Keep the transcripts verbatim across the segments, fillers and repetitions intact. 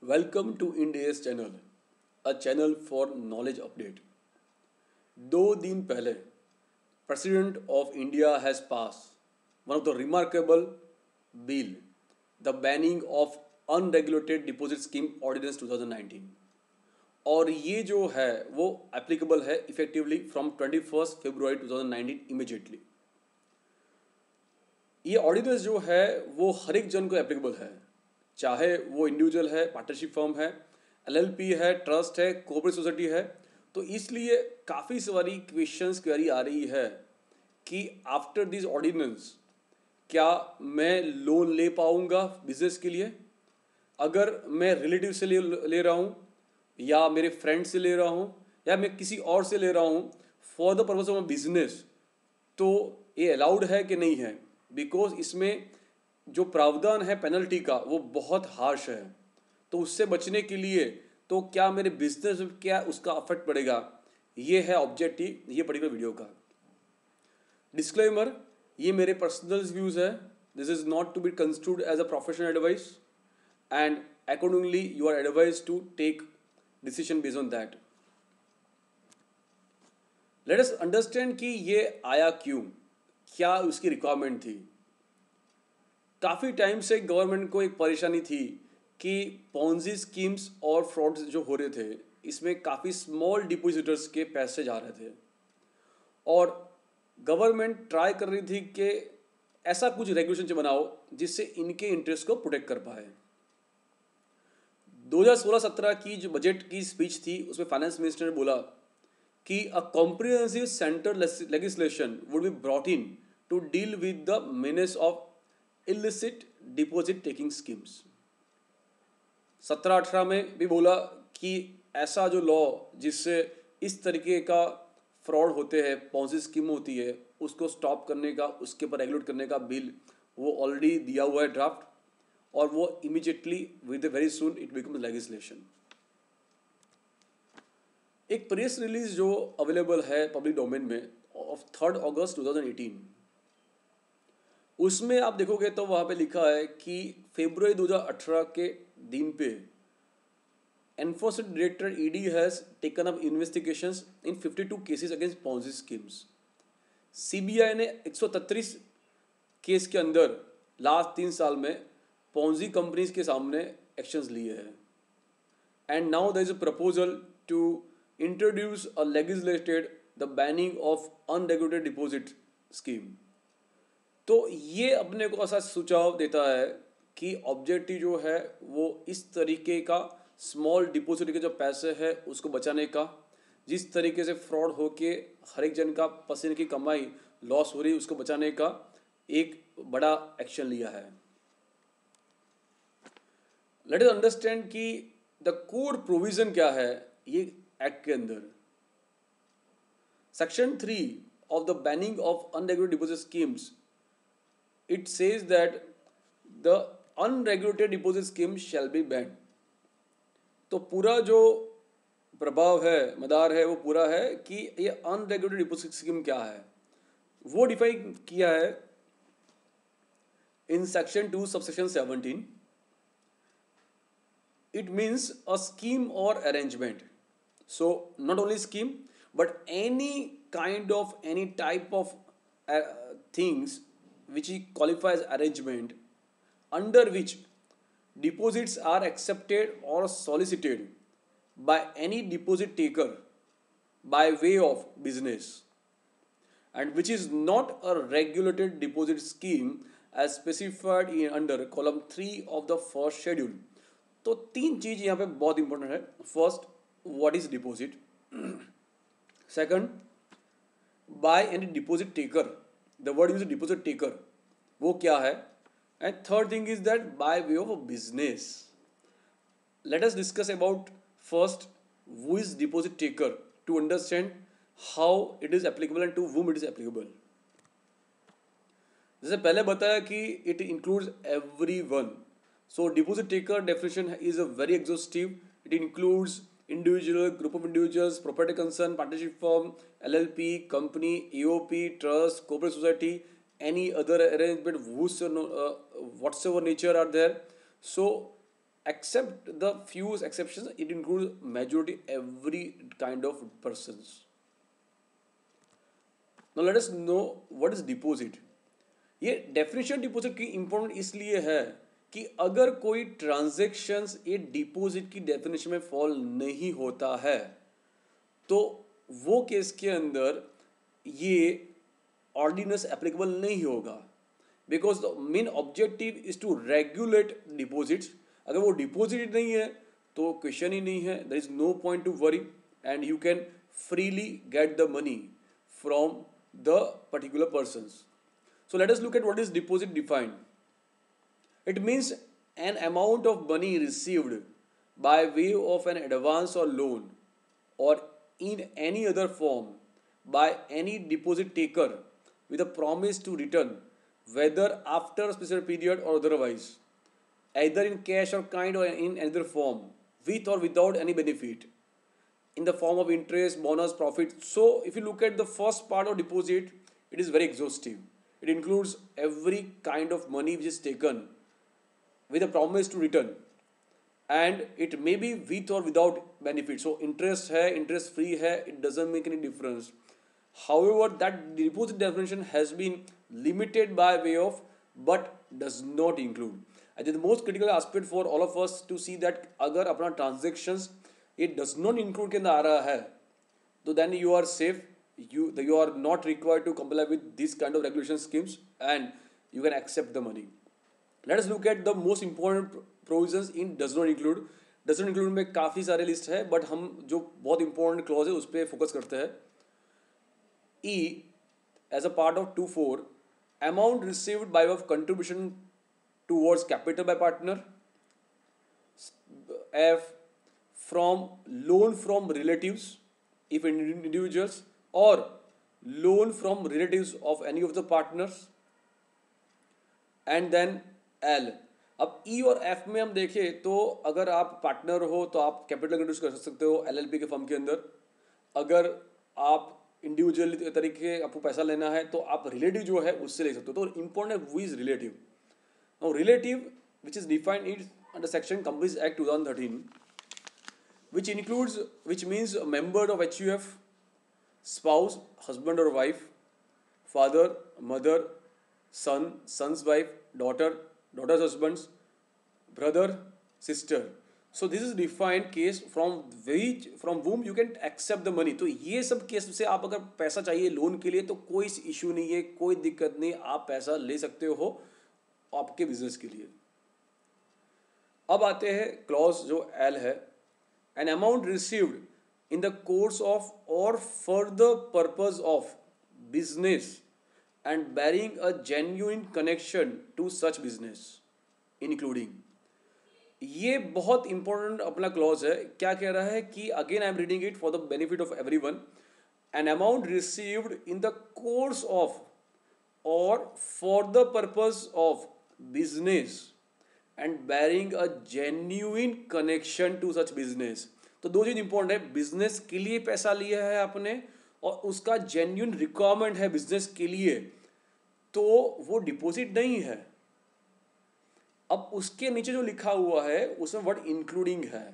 Welcome to India's channel, a channel for knowledge update. दो दिन पहले President of India has passed one of the remarkable bill, the banning of unregulated deposit scheme ordinance twenty nineteen. और ये जो है वो applicable है effectively from twenty first February two thousand nineteen immediately. ये ऑर्डिनेंस जो है वो हर एक जन को एप्लीकेबल है, चाहे वो इंडिविजुअल है, पार्टनरशिप फर्म है, एलएलपी है, ट्रस्ट है, कोऑपरेटिव सोसाइटी है. तो इसलिए काफ़ी सारी क्वेश्चंस क्वेरी आ रही है कि आफ्टर दिस ऑर्डिनेंस क्या मैं लोन ले पाऊंगा बिजनेस के लिए. अगर मैं रिलेटिव से ले ले रहा हूँ या मेरे फ्रेंड से ले रहा हूँ या मैं किसी और से ले रहा हूँ for the purpose of business, तो ये अलाउड है कि नहीं है. बिकॉज इसमें जो प्रावधान है पेनल्टी का वो बहुत हार्श है. तो उससे बचने के लिए तो क्या मेरे बिजनेस में क्या उसका अफेक्ट पड़ेगा, ये है ऑब्जेक्टिव ये पर्टिकुलर वीडियो का. डिस्क्लेमर, ये मेरे पर्सनल व्यूज़ है. This is not to be construed as a professional advice and accordingly you are advise to take decision based on that. Let us understand कि ये आया क्यों, क्या उसकी रिक्वायरमेंट थी. काफ़ी टाइम से गवर्नमेंट को एक परेशानी थी कि पॉन्जी स्कीम्स और फ्रॉड्स जो हो रहे थे इसमें काफ़ी स्मॉल डिपॉजिटर्स के पैसे जा रहे थे और गवर्नमेंट ट्राई कर रही थी कि ऐसा कुछ रेगुलेशन बनाओ जिससे इनके इंटरेस्ट को प्रोटेक्ट कर पाए. दो हज़ार सोलह सत्रह की जो बजट की स्पीच थी उसमें फाइनेंस मिनिस्टर ने बोला कि a comprehensive centre legislation would be brought in to deal with the menace of illicit deposit taking schemes. सत्रह अठारह में भी बोला कि ऐसा जो लॉ जिससे इस तरीके का फ्रॉड होते हैं, पॉन्जी स्कीम होती है, उसको स्टॉप करने का, उसके ऊपर रेगुलेट करने का बिल वो ऑलरेडी दिया हुआ है ड्राफ्ट और वो immediately with very soon it becomes legislation. एक प्रेस रिलीज जो अवेलेबल है पब्लिक डोमेन में of third August two thousand eighteen, उसमें आप देखोगे तो वहाँ पे लिखा है कि फरवरी दो हज़ार अठारह के दिन पे enforcement director ED has taken up investigations in fifty two cases against Ponzi schemes. CBI ने एक सौ तैंतीस केस के अंदर लास्ट तीन साल में पॉन्जी कंपनीज के सामने एक्शंस लिए हैं. And now there is a proposal to introduce a legislated the banning of unregulated deposit scheme. तो ये अपने को ऐसा सुझाव देता है कि ऑब्जेक्टिव जो है वो इस तरीके का स्मॉल डिपॉजिट के जो पैसे है उसको बचाने का, जिस तरीके से फ्रॉड होके हर एक जन का पसीने की कमाई लॉस हो रही है उसको बचाने का एक बड़ा एक्शन लिया है. लेट अस अंडरस्टैंड कि द कोर प्रोविजन क्या है ये एक्ट के अंदर. Section three of the banning of unregulated Deposit Schemes, it says that the unregulated deposit scheme shall be banned. तो पूरा जो प्रभाव है, मदार है, वो पूरा है कि ये अनरेगुलेटेड डिपॉजिट स्कीम क्या है वो डिफाइन किया है in section two subsection seventeen. It means a scheme और arrangement. So not only scheme but any kind of any type of things which qualifies arrangement under which deposits are accepted or solicited by any deposit taker by way of business and which is not a regulated deposit scheme as specified in under column three of the first schedule. तो तीन चीज यहाँ पे बहुत important है. First, what is deposit. Second, by any deposit taker, the word use deposit taker, वो क्या है. And third thing is that by way of a business. Let us discuss about first who is deposit taker to understand how it is applicable and to whom it is applicable. जैसे पहले बताया कि it includes every one. So deposit taker definition is a very exhaustive. It includes individual, group of individuals, property concern, partnership firm, L L P, company, A O P, trust, corporate society, any other arrangement whosoever, uh, whatsoever nature are there. So Except the few exceptions, it includes majority every kind of persons. Now let us know what is deposit. ये definition deposit की important इसलिए है कि अगर कोई transactions ये deposit की definition में फॉल नहीं होता है तो वो केस के अंदर ये ऑर्डिनेंस एप्लीकेबल नहीं होगा, because the main objective is to regulate deposits. अगर वो डिपॉजिट नहीं है तो क्वेश्चन ही नहीं है, there is no point to worry and you can freely get the money from the particular persons. So let us look at what is deposit defined. It means an amount of money received by way of an advance or loan or in any other form by any deposit taker with a promise to return, whether after a specific period or otherwise, either in cash or kind or in another form, with or without any benefit, in the form of interest, bonus, profit. So if you look at the first part of deposit, it is very exhaustive. It includes every kind of money which is taken with a promise to return, and it may be with or without benefit. So interest hai, interest free hai, it doesn't make any difference. However, that deposit definition has been limited by way of but does not include. I think the most critical aspect for all of us to see that अगर अपना transactions it does not include के अंदर आ रहा है तो then you are safe. You you are not required to comply with this kind of regulation schemes and you can accept the money. Let us look at the most important provisions in does not include. Does not include में काफ़ी सारे list है but हम जो बहुत important clause है उस पर फोकस करते हैं. E as a part of two four, amount received by way of contribution towards capital by partner. F, from loan from relatives if individuals or loan from relatives of any of the partners. And then L. अब E और F में हम देखें तो अगर आप partner हो तो आप कैपिटल इंट्रोड्यूस कर सकते हो एलएलपी के फर्म के अंदर. अगर आप इंडिविजुअल तरीके आपको पैसा लेना है तो आप रिलेटिव जो है उससे ले सकते हो. तो इंपॉर्टेंट है वो is relative. Now relative which is defined it under section companies act two thousand thirteen which includes which means a member of H U F, spouse, husband or wife, father, mother, son, son's wife, daughter, daughter's husbands, brother, sister. So this is defined case from which from whom you can accept the money. तो ये सब case से आप अगर पैसा चाहिए loan के लिए तो कोई इशू नहीं है, कोई दिक्कत नहीं, आप पैसा ले सकते हो आपके बिजनेस के लिए. अब आते हैं क्लॉज जो एल है. An amount received in the course of or for the purpose of business and bearing a genuine connection to such business, including. ये बहुत इंपॉर्टेंट अपना क्लॉज है. क्या कह रहा है कि again I am reading it for the benefit of every one. An amount received in the course of और for the purpose of business and bearing a genuine connection to such business. तो दो चीज important है. Business के लिए पैसा लिया है आपने और उसका जेन्यूइन रिक्वायरमेंट है बिजनेस के लिए, तो वो डिपॉजिट नहीं है. अब उसके नीचे जो लिखा हुआ है उसमें वर्ड इंक्लूडिंग है.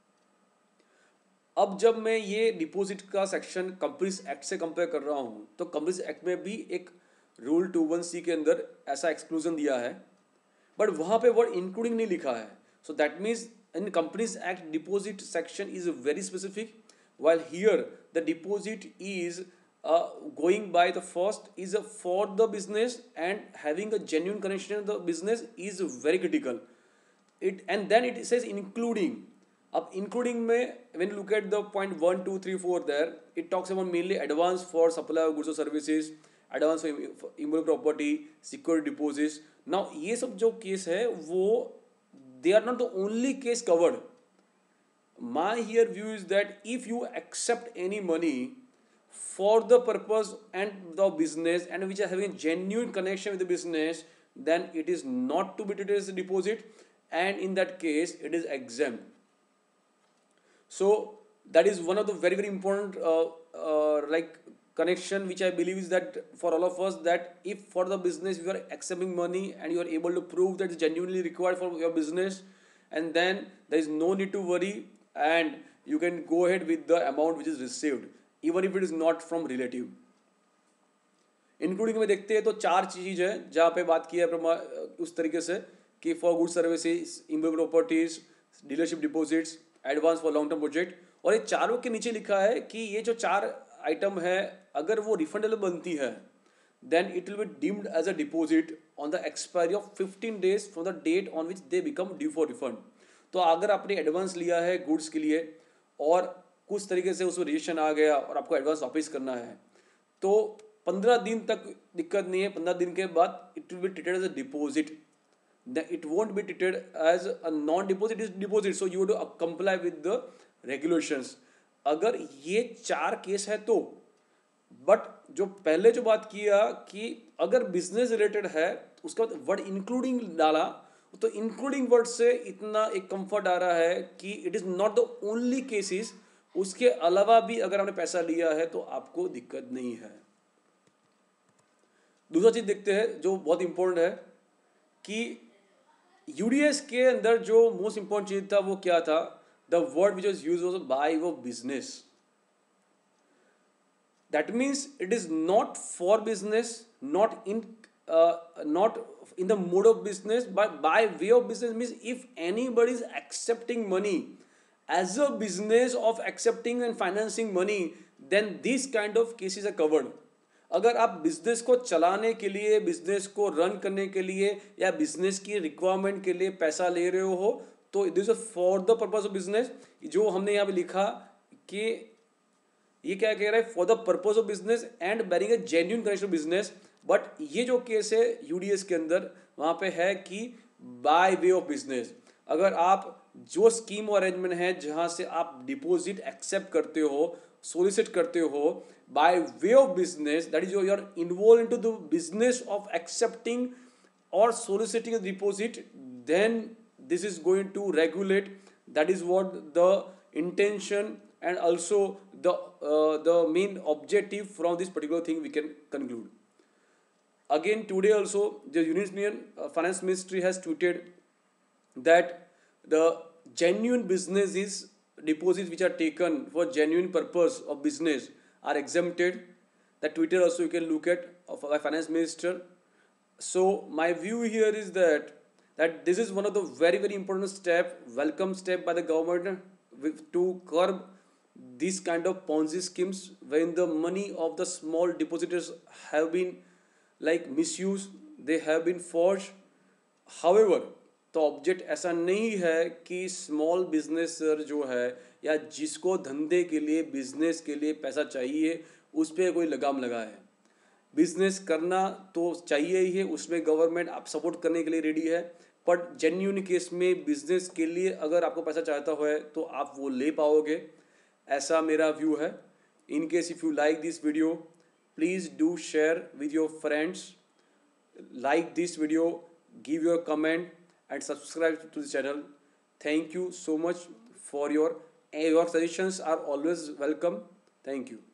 अब जब मैं ये डिपॉजिट का सेक्शन कंपनीज एक्ट से कंपेयर कर रहा हूं तो कंपनीज एक्ट में भी एक रूल टू वन सी के अंदर ऐसा एक्सक्लूजन दिया है बट वहां पे वर्ड इंक्लूडिंग नहीं लिखा है. So that means in companies act deposit section is very specific, while here the deposit is uh, going by the first is uh, for the business and having a genuine connection to the business is very critical. It and then it says including. अब including में when you look at the point one two three four there, it talks about mainly advance for supply of goods or services, advance for immovable property, security deposits. Now ये सब जो case है वो they are not the only case covered. My here view is that if you accept any money for the purpose and the business and which are having a genuine connection with the business, then it is not to be treated as a deposit and in that case it is exempt. So that is one of the very very important uh, uh, like connection which I believe is that for all of us, that if for the business you are accepting money and you are able to prove that it's genuinely required for your business and then there is no need to worry and you can go ahead with the amount which is received even if it is not from relative. Including में देखते हैं तो चार चीज़ है जहाँ पे बात की है उस तरीके से कि for good services, immovable properties, dealership deposits, advance for long term project, और ये चारों के नीचे लिखा है कि ये जो चार आइटम है अगर वो रिफंडेबल बनती है then it will be deemed as a deposit on the expiry of fifteen days from the date on which they become due for refund. तो अगर आपने एडवांस लिया है गुड्स के लिए और कुछ तरीके से उसमें रिजेक्शन आ गया और आपको एडवांस वापस करना है तो पंद्रह दिन तक दिक्कत नहीं है. पंद्रह दिन के बाद it will be treated as a deposit. It won't be treated as a non-deposit, it is deposit. So you have to comply with the regulations. अगर ये चार केस है तो, बट जो पहले जो बात किया कि अगर बिजनेस रिलेटेड है उसके बाद वर्ड इंक्लूडिंग डाला तो इंक्लूडिंग वर्ड से इतना एक कंफर्ट आ रहा है कि it is not the only cases. उसके अलावा भी अगर आपने पैसा लिया है तो आपको दिक्कत नहीं है. दूसरा चीज देखते हैं जो बहुत इंपॉर्टेंट है कि यूडीएस के अंदर जो मोस्ट इंपॉर्टेंट चीज था वो क्या था. The word which was use was by वो business. That means it is not for business, not in not in the mode of business but by way of business. Means if anybody is accepting money as a business of accepting and financing money then this kind of cases are covered. अगर आप business को चलाने के लिए, business को run करने के लिए या बिजनेस की रिक्वायरमेंट के लिए पैसा ले रहे हो तो this is for the purpose of business. जो हमने यहाँ पे लिखा कि ये क्या कह रहा है, for the purpose of business and bearing a genuine connection business. But ये जो केस है यूडीएस के अंदर वहाँ पे है कि बाय वे ऑफ बिजनेस. अगर आप जो स्कीम और अरेंजमेंट है जहाँ से आप डिपॉजिट एक्सेप्ट करते हो, सोलिसिट करते हो by way of business, that is you are involved into the business of accepting or soliciting a deposit, then this is going to regulate. That is what the intention and also the uh, the main objective from this particular thing we can conclude. Again today also the Union uh, Finance Ministry has tweeted that the genuine business is deposits which are taken for genuine purpose of business are exempted. That Twitter also you can look at of our finance minister. So my view here is that that this is one of the very very important step, welcome step by the government with, to curb this kind of Ponzi schemes when the money of the small depositors have been like misused, they have been forged. However, तो object ऐसा नहीं है कि small बिजनेसर जो है या जिसको धंधे के लिए, बिजनेस के लिए पैसा चाहिए उस पर कोई लगाम लगा है. बिजनेस करना तो चाहिए ही है, उसमें गवर्नमेंट आप सपोर्ट करने के लिए रेडी है. बट जेन्युइन केस में बिजनेस के लिए अगर आपको पैसा चाहता हो तो आप वो ले पाओगे, ऐसा मेरा व्यू है. In case if you like this video please do share with your friends, like this video, give your comment and subscribe to the channel. Thank you so much for your your suggestions are always welcome. Thank you.